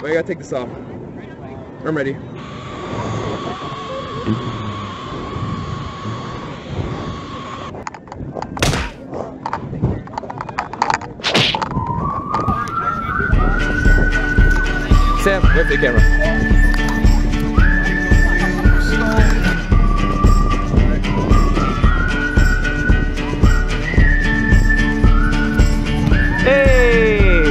Wait, I gotta take this off. I'm ready. Sam, wave the camera. Hey!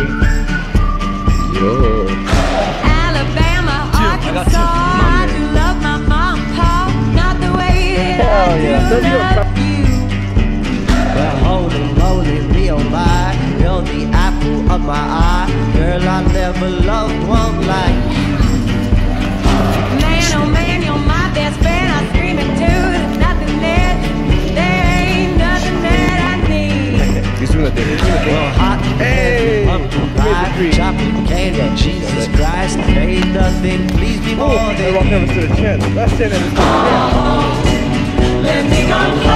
Yo. Alabama, Arkansas, I do love my mom, Paul, not the way that I do love you. Well, holy, me oh my, you're the apple of my eye. Girl, I never loved one like you. Man, oh man, you're my best friend. I scream it too. There's nothing there. There ain't nothing that I need. He's doing the thing. Well, hot Hey! pumpkin pie, chocolate candy, Jesus Christ, ain't nothing please me more than Rock never stood a chance. Last stand at Let me go.